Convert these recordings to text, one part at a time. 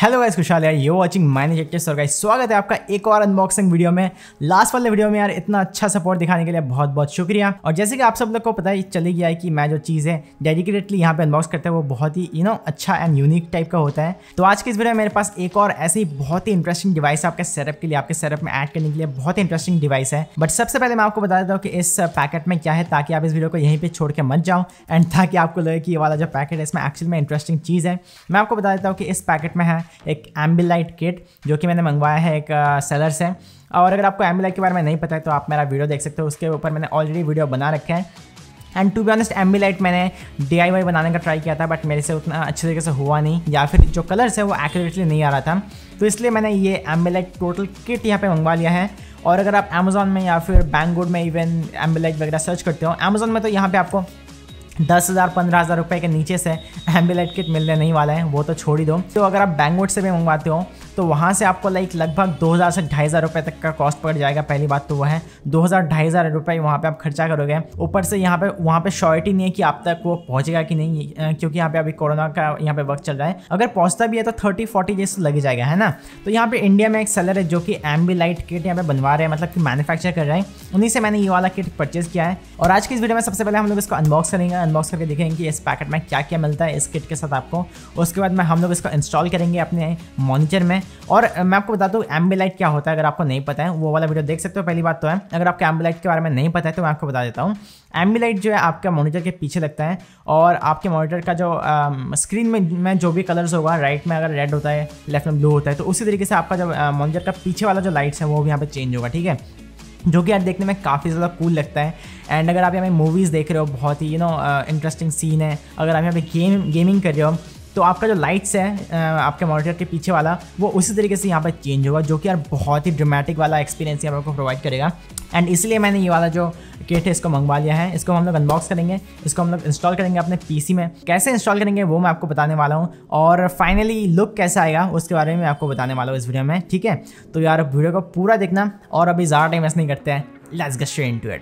Hello guys, खुशहाल है। You watching minus और गाइस स्वागत है आपका एक और अनबॉक्सिंग वीडियो में। लास्ट वाले वीडियो में यार इतना अच्छा सपोर्ट दिखाने के लिए बहुत बहुत शुक्रिया। और जैसे कि आप सब लोग को पता ही चली गया है कि मैं जो चीज़ें डेडिकेटेडली यहाँ पे अनबॉक्स करता है वो बहुत ही अच्छा एंड यूनिक टाइप का होता है। तो आज की इस वीडियो में मेरे पास एक और ऐसी बहुत ही इंटरेस्टिंग डिवाइस है आपके सेटअप के लिए, आपके सेटअप में ऐड करने के लिए बहुत ही इंटरेस्टिंग डिवाइस है। बट सबसे पहले मैं आपको बता देता हूँ कि इस पैकेट में क्या है, ताकि आप इस वीडियो को यहीं पर छोड़ के मत जाओ एंड ताकि आपको लगे कि ये वाला जो पैकेट है इसमें एक्चुअल में इंटरेस्टिंग चीज़ है। मैं आपको बता देता हूँ कि इस पैकेट में है एक एम्बिलाइट किट जो कि मैंने मंगवाया है एक सेलर से। और अगर आपको एम्बिलाइट के बारे में नहीं पता है तो आप मेरा वीडियो देख सकते हो, उसके ऊपर मैंने ऑलरेडी वीडियो बना रखा है। And to be honest Ambilight मैंने DIY बनाने का ट्राई किया था, बट मेरे से उतना अच्छे तरीके से हुआ नहीं, या फिर जो कलर्स है वो एक्यूरेटली नहीं आ रहा था। तो इसलिए मैंने ये एम्बिलाइट टोटल किट यहाँ पे मंगवा लिया है। और अगर आप अमेजोन में या फिर बैंगगुड में इवन एम्बिलाइट वगैरह सर्च करते हो, अमेजोन में तो यहाँ पे आपको 10,000 15,000 रुपये के नीचे से एम्बिलाइट किट मिलने नहीं वाला है, वो तो छोड़ ही दो। तो अगर आप बैंगगुड से भी मंगवाते हो तो वहाँ से आपको लगभग 2,000 से 2,500 रुपये तक का कॉस्ट पड़ जाएगा। पहली बात तो वह है 2,000-2,500 रुपये वहाँ पे आप खर्चा करोगे। ऊपर से वहाँ पे श्योरिटी नहीं है कि आप तक वो पहुँचेगा कि नहीं, क्योंकि यहाँ पे अभी कोरोना का यहाँ पे वक्त चल रहा है। अगर पहुँचता भी है तो 30-40 डेज लग जाएगा, है ना। तो यहाँ पे इंडिया में एक सेलर है जो कि एम्बिलाइट किट यहाँ पे बनवा रहे हैं, मतलब कि मैन्युफैक्चर कर रहे हैं। उन्हीं से मैंने ये वाला किट परचेज किया है। और आज की इस वीडियो में सबसे पहले हम लोग इसको अनबॉक्स करेंगे, अनबॉक्स करके देखेंगे कि इस पैकेट में क्या क्या मिलता है इस किट के साथ आपको। उसके बाद में हम लोग इसको इंस्टॉल करेंगे अपने मॉनिटर में। और मैं आपको बता दूं एम्बिलाइट क्या होता है, अगर आपको नहीं पता है वो वाला वीडियो देख सकते हो। पहली बात तो है, अगर आपको एम्बिलाइट के बारे में नहीं पता है तो मैं आपको बता देता हूँ। एम्बिलाइट जो है आपका मॉनिटर के पीछे लगता है, और आपके मॉनिटर का जो स्क्रीन में जो भी कलर्स होगा, राइट में अगर रेड होता है, लेफ्ट में ब्लू होता है, तो उसी तरीके से आपका जो मॉनिटर का पीछे वाला जो लाइट्स है वो भी यहाँ पे चेंज होगा, ठीक है। जो कि यार देखने में काफ़ी ज़्यादा कूल लगता है। एंड अगर आप यहाँ पे मूवीज़ देख रहे हो, बहुत ही इंटरेस्टिंग सीन है। अगर आप यहाँ पे गेमिंग कर रहे हो तो आपका जो लाइट्स है आपके मॉनिटर के पीछे वाला वो उसी तरीके से यहाँ पर चेंज होगा, जो कि यार बहुत ही ड्रामेटिक वाला एक्सपीरियंस यहाँ पर आपको प्रोवाइड करेगा। एंड इसलिए मैंने ये वाला जो किट है इसको मंगवा लिया है। इसको हम लोग अनबॉक्स करेंगे, इसको हम लोग इंस्टॉल करेंगे अपने PC में। कैसे इंस्टॉल करेंगे वो मैं आपको बताने वाला हूँ, और फाइनली लुक कैसा आएगा उसके बारे में मैं आपको बताने वाला हूँ इस वीडियो में, ठीक है। तो यार वीडियो को पूरा देखना, और अभी ज़्यादा टाइम वेस्ट नहीं करते हैं, let's get straight into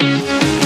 it.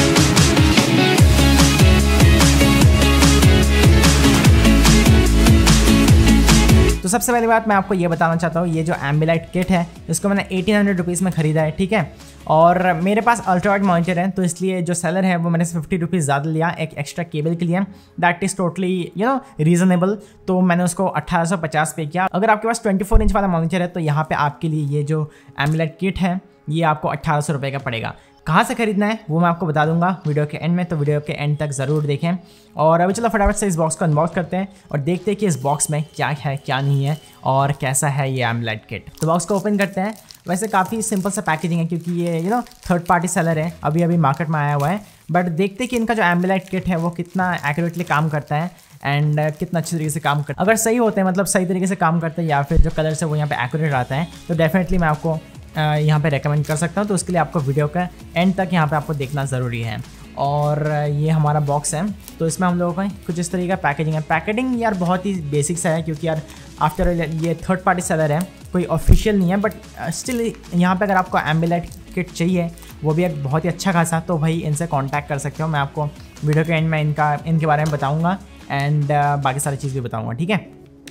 तो सबसे पहली बात मैं आपको ये बताना चाहता हूँ, ये जो एम्बिलाइट किट है इसको मैंने 1800 रुपीज़ में ख़रीदा है, ठीक है। और मेरे पास अल्ट्रावाइड मॉनिटर है, तो इसलिए जो सेलर है वो मैंने 50 रुपीज़ ज़्यादा लिया एक एक्स्ट्रा केबल के लिए। That is totally reasonable. तो मैंने उसको 1850 पे किया। अगर आपके पास 24 इंच वाला मॉनिटर है तो यहाँ पे आपके लिए ये जो एम्बिलाइट किट है ये आपको 1800 रुपये का पड़ेगा। कहाँ से खरीदना है वो मैं आपको बता दूंगा वीडियो के एंड में, तो वीडियो के एंड तक ज़रूर देखें। और अभी चलो फटाफट से इस बॉक्स को अनबॉक्स करते हैं और देखते हैं कि इस बॉक्स में क्या है क्या नहीं है और कैसा है ये एम्बिलाइट किट। तो बॉक्स को ओपन करते हैं। वैसे काफ़ी सिंपल सा पैकेजिंग है, क्योंकि ये थर्ड पार्टी सेलर है, अभी मार्केट में आया हुआ है। बट देखते हैं कि इनका जो एम्बिलाइट किट है वो कितना एक्यूरेटली काम करता है एंड कितना अच्छी तरीके से काम करता है। अगर सही होते हैं, मतलब सही तरीके से काम करते हैं, या फिर जो कलर्स है वो यहाँ पे एक्यूरेट आता है, तो डेफिनेटली मैं आपको यहाँ पे रेकमेंड कर सकता हूँ। तो उसके लिए आपको वीडियो का एंड तक यहाँ पे आपको देखना ज़रूरी है। और ये हमारा बॉक्स है, तो इसमें हम लोगों का कुछ इस तरीके का पैकेजिंग है। पैकेजिंग यार बहुत ही बेसिक सा है, क्योंकि यार आफ्टर ये थर्ड पार्टी सेलर है, कोई ऑफिशियल नहीं है। बट स्टिल यहाँ पे अगर आपको एम्बिलाइट किट चाहिए, वो भी एक बहुत ही अच्छा खासा, तो भाई इनसे कांटेक्ट कर सकते हो। मैं आपको वीडियो के एंड में इनके बारे में बताऊँगा एंड बाकी सारी चीज़ भी बताऊँगा, ठीक है।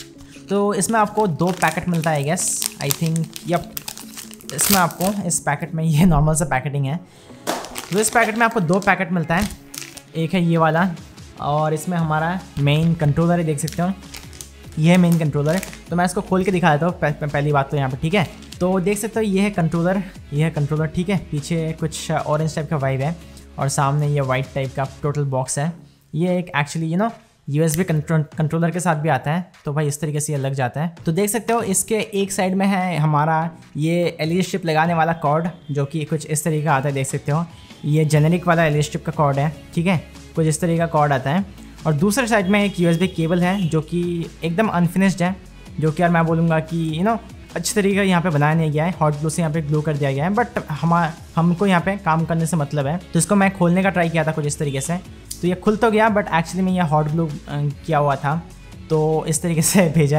तो इसमें आपको 2 पैकेट मिलता है, I guess, I think, yup. इसमें आपको इस पैकेट में, ये नॉर्मल सा पैकेटिंग है, तो इस पैकेट में आपको 2 पैकेट मिलता है। एक है ये वाला, और इसमें हमारा मेन कंट्रोलर है, देख सकते हो ये है मेन कंट्रोलर। तो मैं इसको खोल के दिखा देता हूँ पहली बात तो यहाँ पे, ठीक है। तो देख सकते हो ये है कंट्रोलर, ठीक है। पीछे कुछ ऑरेंज टाइप का वाइब है और सामने ये वाइट टाइप का टोटल बॉक्स है। ये एक एक्चुअली USB कंट्रोलर के साथ भी आता है, तो भाई इस तरीके से ये लग जाता है। तो देख सकते हो इसके एक साइड में है हमारा ये LED स्ट्रिप लगाने वाला कॉर्ड, जो कि कुछ इस तरीके का आता है, देख सकते हो ये जेनेरिक वाला LED स्ट्रिप का कॉर्ड है, ठीक है। कुछ इस तरीके का कॉर्ड आता है। और दूसरे साइड में एक USB केबल है जो कि एकदम अनफिनिश्ड है, जो कि यार मैं बोलूँगा कि अच्छी तरीके यहाँ पे बनाया नहीं गया है। हॉट ग्लू से यहाँ पे ग्लू कर दिया गया है, बट हमको यहाँ पे काम करने से मतलब है। तो इसको मैं खोलने का ट्राई किया था कुछ इस तरीके से, तो ये खुल तो गया, बट एक्चुअली में ये हॉट ग्लू किया हुआ था, तो इस तरीके से भेजा है।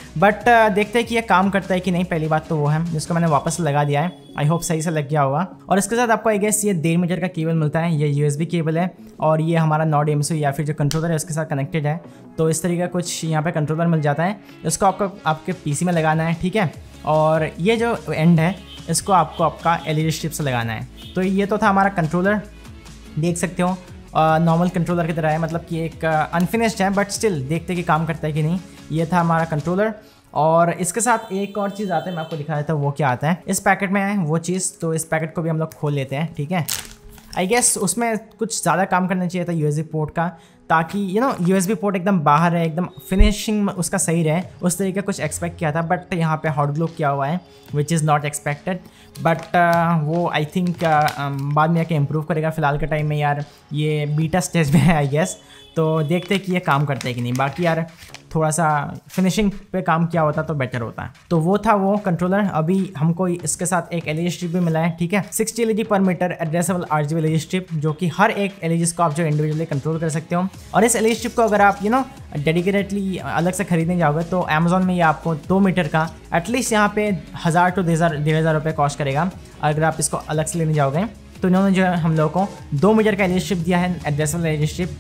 बट देखते हैं कि ये काम करता है कि नहीं। पहली बात तो वो है, जिसको मैंने वापस लगा दिया है। आई होप सही से लग गया होगा। और इसके साथ आपको आई गेस ये 1.5 मीटर का केबल मिलता है। ये USB केबल है और ये हमारा नॉड MCU या फिर जो कंट्रोलर है उसके साथ कनेक्टेड है। तो इस तरीके का कुछ यहाँ पे कंट्रोलर मिल जाता है। इसको आपको आपके PC में लगाना है, ठीक है। और ये जो एंड है इसको आपको आपका LED स्ट्रिप से लगाना है। तो ये तो था हमारा कंट्रोलर, देख सकते हो नॉर्मल कंट्रोलर की तरह है, मतलब कि एक अनफिनिश्ड है बट स्टिल देखते कि काम करता है कि नहीं। ये था हमारा कंट्रोलर। और इसके साथ एक और चीज़ आता है, मैं आपको दिखा देता हूँ वो क्या आता है। इस पैकेट में है वो चीज़, तो इस पैकेट को भी हम लोग खोल लेते हैं, ठीक है। आई गेस उसमें कुछ ज़्यादा काम करना चाहिए था USB पोर्ट का, ताकि USB पोर्ट एकदम बाहर है, एकदम फिनिशिंग उसका सही रहे। उस तरीके कुछ एक्सपेक्ट किया था, बट यहाँ पे हॉट ग्लू किया हुआ है which is not expected. But वो आई थिंक बाद में आके इम्प्रूव करेगा। फिलहाल के टाइम में यार ये बीटा स्टेज में है आई गेस, तो देखते हैं कि ये काम करता है कि नहीं। बाकी यार थोड़ा सा फिनिशिंग पे काम किया होता तो बेटर होता है। तो वो था वो कंट्रोलर। अभी हमको इसके साथ एक LED स्ट्रिप भी मिला है, ठीक है। 60 LED पर meter addressable RGB LED strip, जो कि हर एक LED को आप जो इंडिविजुअली कंट्रोल कर सकते हो। और इस LED स्ट्रिप को अगर आप डेडिकेटेडली अलग से खरीदने जाओगे तो अमेजोन में ये आपको 2 मीटर का एटलीस्ट यहाँ पे 1000 to 1500 रुपये कॉस्ट करेगा अगर आप इसको अलग से लेने जाओगे। तो इन्होंने जो है हम लोगों को 2 मीटर का LED स्ट्रिप दिया है, एड्रेसेबल LED स्ट्रिप।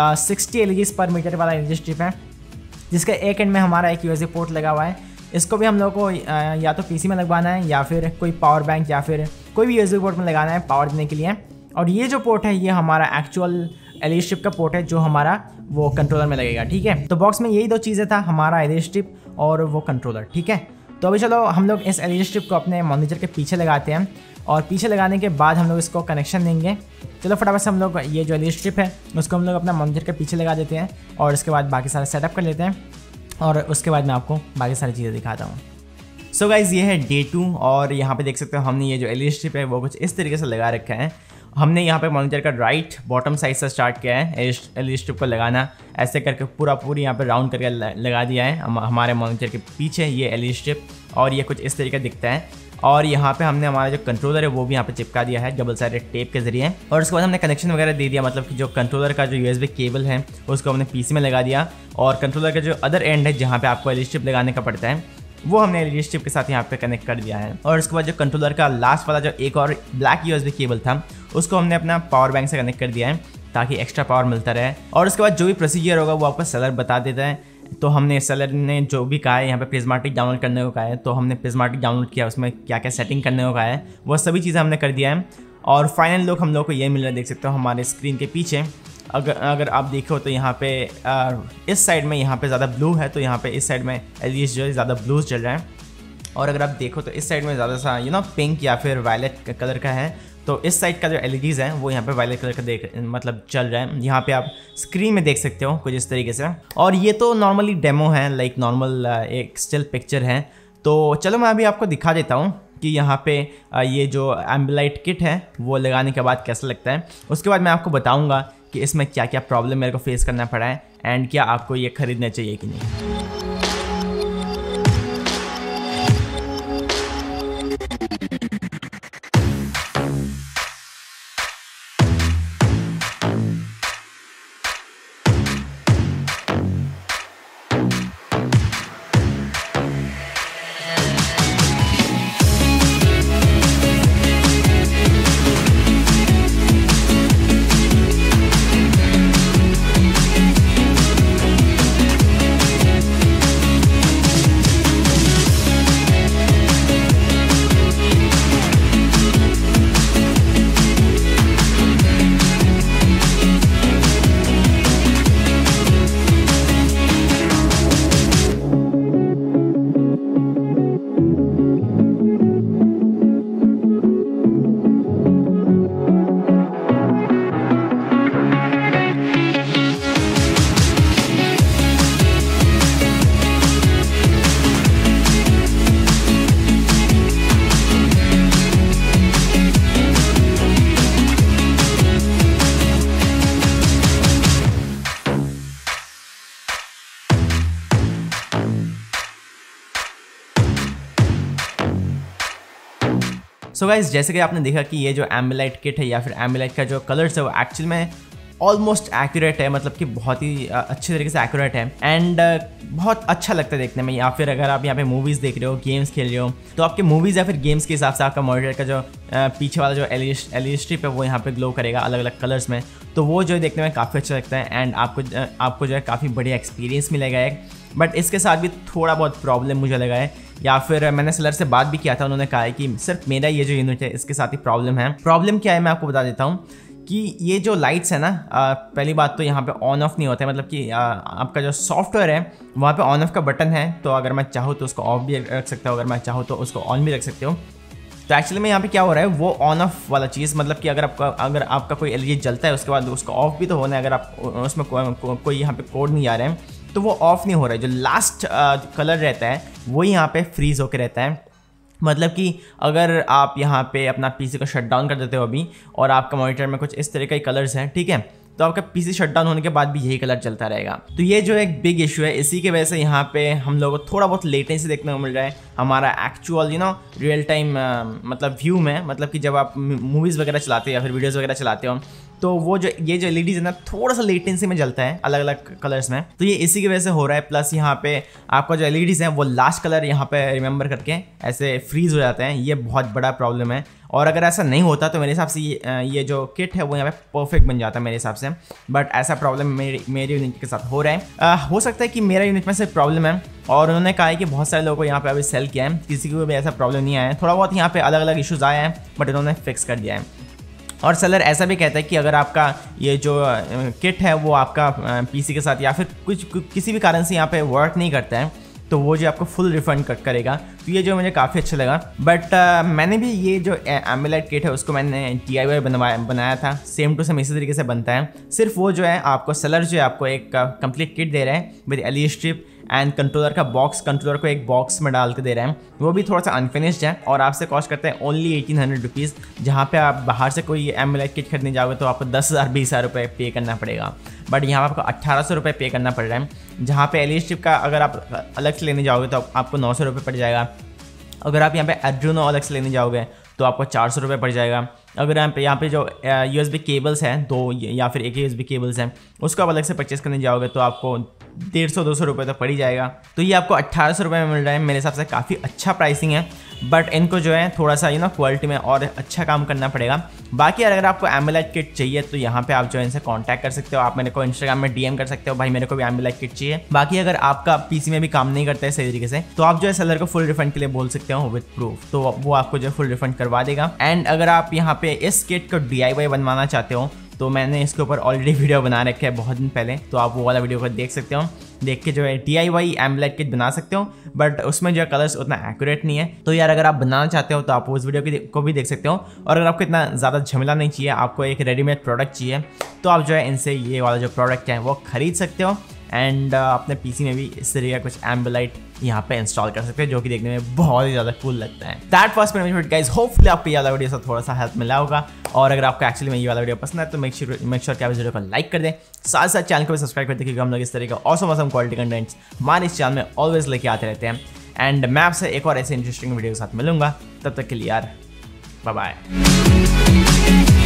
60 LEDs पर मीटर वाला LED स्ट्रिप है, जिसके एक एंड में हमारा एक USB पोर्ट लगा हुआ है। इसको भी हम लोग को या तो PC में लगवाना है या फिर कोई पावर बैंक या फिर कोई भी USB पोर्ट में लगाना है पावर देने के लिए। और ये जो पोर्ट है ये हमारा एक्चुअल LED स्ट्रिप का पोर्ट है जो हमारा वो कंट्रोलर में लगेगा, ठीक है। तो बॉक्स में यही 2 चीज़ें था, हमारा LED स्ट्रिप और वो कंट्रोलर, ठीक है। तो अभी चलो हम लोग इस LED स्ट्रिप को अपने मॉनिटर के पीछे लगाते हैं और पीछे लगाने के बाद हम लोग इसको कनेक्शन देंगे। चलो फटाफट से हम लोग ये जो LED स्ट्रिप है उसको हम लोग अपना मॉनिटर के पीछे लगा देते हैं और उसके बाद बाकी सारा सेटअप कर लेते हैं और उसके बाद मैं आपको बाकी सारी चीज़ें दिखाता हूँ। सो गाइज़ ये है Day 2 और यहाँ पे देख सकते हो हमने ये जो LED स्ट्रिप है वो कुछ इस तरीके से लगा रखा है। हमने यहाँ पे मॉनिटर का राइट बॉटम साइड से स्टार्ट किया है LED स्ट्रिप को लगाना, ऐसे करके पूरी यहाँ पे राउंड करके लगा दिया है हमारे मॉनिटर के पीछे ये LED स्ट्रिप। और ये कुछ इस तरीके दिखता है। और यहाँ पे हमने हमारा जो कंट्रोलर है वो भी यहाँ पे चिपका दिया है डबल साइडेड टेप के जरिए। और उसके बाद हमने कनेक्शन वगैरह दे दिया, मतलब कि जो कंट्रोलर का जो USB केबल है उसको हमने PC में लगा दिया। और कंट्रोलर का जो अदर एंड है जहाँ पे आपको LED स्ट्रिप लगाने का पड़ता है वो हमने LED स्ट्रिप के साथ यहाँ पे कनेक्ट कर दिया है। और उसके बाद जो कंट्रोलर का लास्ट वाला जो एक और ब्लैक USB केबल था उसको हमने अपना पावर बैंक से कनेक्ट कर दिया है ताकि एक्स्ट्रा पावर मिलता रहे। और उसके बाद जो भी प्रोसीजर होगा वो आपको सेलर बता देता है। तो हमने सेलर ने जो भी कहा है यहाँ पे प्रिज्माटिक डाउनलोड करने को कहा है, तो हमने प्रिज्माटिक डाउनलोड किया, उसमें क्या क्या सेटिंग करने को कहा है वो सभी चीज़ें हमने कर दिया है। और फाइनल लुक हम लोग को ये मिल रहा है, देख सकते हो हमारे स्क्रीन के पीछे। अगर आप देखो तो यहाँ पे इस साइड में यहाँ पे ज़्यादा ब्लू है, तो यहाँ पे इस साइड में एलियस जो है ज़्यादा ब्लूज चल रहा है। और अगर आप देखो तो इस साइड में ज़्यादा सा पिंक या फिर वायलेट कलर का है। तो इस साइड का जो LEDs हैं वो यहाँ पे वायलेट कलर का मतलब चल रहा है। यहाँ पे आप स्क्रीन में देख सकते हो कुछ इस तरीके से। और ये तो नॉर्मली डेमो है, लाइक नॉर्मल एक स्टिल पिक्चर है। तो चलो मैं अभी आपको दिखा देता हूँ कि यहाँ पे ये जो एम्बिलाइट किट है वो लगाने के बाद कैसा लगता है। उसके बाद मैं आपको बताऊँगा कि इसमें क्या क्या प्रॉब्लम मेरे को फेस करना पड़ा है एंड क्या आपको ये खरीदना चाहिए कि नहीं। सो गाइस जैसे कि आपने देखा कि ये जो एम्बिलाइट किट है या फिर एम्बिलाइट का जो कलर्स है वो एक्चुअल में ऑलमोस्ट एक्यूरेट है, मतलब कि बहुत ही अच्छे तरीके से एक्यूरेट है एंड बहुत अच्छा लगता है देखने में। या फिर अगर आप यहाँ पे मूवीज़ देख रहे हो, गेम्स खेल रहे हो, तो आपके मूवीज़ या फिर गेम्स के हिसाब से आपका मॉनिटर का जो पीछे वाला जो एलईडी स्ट्रिप है वो यहाँ पे ग्लो करेगा अलग अलग कलर्स में। तो वो जो देखने में काफ़ी अच्छा लगता है एंड आपको जो है काफ़ी बढ़िया एक्सपीरियंस मिलेगा एक। बट इसके साथ भी थोड़ा बहुत प्रॉब्लम मुझे लगा है, या फिर मैंने सेलर से बात भी किया था, उन्होंने कहा है कि सिर्फ मेरा ये जो यूनिट है इसके साथ ही प्रॉब्लम है। प्रॉब्लम क्या है मैं आपको बता देता हूँ कि ये जो लाइट्स है ना, पहली बात तो यहाँ पे ऑन ऑफ नहीं होता है, मतलब कि आपका जो सॉफ्टवेयर है वहाँ पे ऑन ऑफ का बटन है, तो अगर मैं चाहूँ तो उसको ऑफ भी रख सकता हूँ, अगर मैं चाहूँ तो उसको ऑन भी रख सकते हो। तो एक्चुअली में यहाँ पे क्या हो रहा है, वो ऑन ऑफ वाला चीज़, मतलब कि अगर आपका कोई एलईडी जलता है उसके बाद उसको ऑफ भी तो होना है, अगर आप उसमें कोई यहाँ पे कोड नहीं आ रहा है तो वो ऑफ नहीं हो रहा है। जो लास्ट कलर रहता है वो यहाँ पे फ्रीज होकर रहता है। मतलब कि अगर आप यहाँ पे अपना पीसी को शट डाउन कर देते हो अभी और आपका मॉनिटर में कुछ इस तरह के कलर्स हैं, ठीक है, तो आपका पीसी शट डाउन होने के बाद भी यही कलर चलता रहेगा। तो ये जो एक बिग इशू है, इसी के वजह से यहाँ पे हम लोगों को थोड़ा बहुत लेटेंसी देखने को मिल रहा है हमारा एक्चुअल रियल टाइम मतलब व्यू में। मतलब कि जब आप मूवीज़ वगैरह चलाते हो या फिर वीडियोज़ वगैरह चलाते हो तो वो जो ये जो एलईडीज है ना थोड़ा सा लेटेंसी में जलता है अलग अलग कलर्स में, तो ये इसी की वजह से हो रहा है। प्लस यहाँ पे आपका जो एलईडीज है वो लास्ट कलर यहाँ पे रिमेंबर करके ऐसे फ्रीज हो जाते हैं, ये बहुत बड़ा प्रॉब्लम है। और अगर ऐसा नहीं होता तो मेरे हिसाब से ये जो किट है वो यहाँ पे परफेक्ट बन जाता है मेरे हिसाब से। बट ऐसा प्रॉब्लम मेरे यूनिट के साथ हो रहा है। हो सकता है कि मेरा यूनिट में से प्रॉब्लम है, और उन्होंने कहा है कि बहुत सारे लोगों को यहाँ पे अभी सेल किया है, किसी को भी ऐसा प्रॉब्लम नहीं आया है। थोड़ा बहुत यहाँ पे अलग अलग इशूज़ आए हैं बट उन्होंने फिक्स कर दिया है। और सेलर ऐसा भी कहता है कि अगर आपका ये जो किट है वो आपका पीसी के साथ या फिर किसी भी कारण से यहाँ पे वर्क नहीं करता है तो वो जो आपको फुल रिफंड करेगा। तो ये जो मुझे काफ़ी अच्छा लगा। बट मैंने भी ये जो एम्बुलेट किट है उसको मैंने DIY बनाया था, सेम टू सेम इसी तरीके से बनता है। सिर्फ वो जो है आपको सेलर जो है आपको एक कंप्लीट किट दे रहा है with LED strip and controller का बॉक्स, कंट्रोलर को एक बॉक्स में डाल के दे रहे हैं, वो भी थोड़ा सा अनफिनिश्ड है और आपसे कॉस्ट करता है ओनली 1800 रुपीज़। जहाँ पे आप बाहर से कोई एम्बुलेट किट खरीदने जाओगे तो आपको 10,000-20,000 रुपये पे करना पड़ेगा, बट यहाँ पर आपको 1800 रुपये पे करना पड़ रहा है। जहाँ पे एलईडी स्ट्रिप का अगर आप अलग से लेने जाओगे तो आपको 900 रुपये पड़ जाएगा। अगर आप यहाँ पे आर्डुइनो अलग से लेने जाओगे तो आपको 400 रुपये पड़ जाएगा। अगर यहाँ पे जो USB केबल्स हैं 2 या फिर एक USB केबल्स हैं उसको आप अलग से परचेस करने जाओगे तो आपको 150-200 रुपये तो पड़ ही जाएगा। तो ये आपको 1800 रुपये में मिल रहा है, मेरे हिसाब से काफ़ी अच्छा प्राइसिंग है। बट इनको जो है थोड़ा सा क्वालिटी में और अच्छा काम करना पड़ेगा। बाकी अगर आपको एम्बुलेट किट चाहिए तो यहाँ पे आप जो है इनसे कांटेक्ट कर सकते हो, आप मेरे को इंस्टाग्राम में DM कर सकते हो, भाई मेरे को भी एम्बुलेट किट चाहिए। बाकी अगर आपका पीसी में भी काम नहीं करता है सही तरीके से तो आप जो है सेलर को फुल रिफंड के लिए बोल सकते हो विद प्रूफ, तो वो आपको जो है फुल रिफंड करवा देगा। एंड अगर आप यहाँ पे इस किट को DIY बनवाना चाहते हो तो मैंने इसके ऊपर ऑलरेडी वीडियो बना रखा है बहुत दिन पहले, तो आप वो वाला वीडियो को देख सकते हो, देख के जो है DIY एम्बुलेट किट बना सकते हो। बट उसमें जो है कलर्स उतना एक्यूरेट नहीं है, तो यार अगर आप बनाना चाहते हो तो आप उस वीडियो को भी देख सकते हो। और अगर आपको इतना ज़्यादा झमेला नहीं चाहिए, आपको एक रेडीमेड प्रोडक्ट चाहिए तो आप जो है इनसे ये वाला जो प्रोडक्ट है वो खरीद सकते हो एंड अपने पीसी में भी इस तरीके का कुछ एम्बुलेट यहाँ पे इंस्टॉल कर सकते हैं जो कि देखने में बहुत ही ज़्यादा कूल लगता है। That was my video guys, hopefully आपको ये वाला वीडियो से थोड़ा सा हेल्प मिला होगा। और अगर आपको एक्चुअली में ये वाला वीडियो पसंद है तो मेक श्योर कि आप इस वीडियो को लाइक कर दें, साथ साथ चैनल को भी सब्सक्राइब कर दें क्योंकि हम लोग इस तरह का ऑसम क्वालिटी कंटेंट्स हमारे इस चैनल में ऑलवेज लेके आते रहते हैं। एंड मैं आपसे एक और ऐसे इंटरेस्टिंग वीडियो के साथ मिलूंगा, तब तक के लिए यार बाय बाय।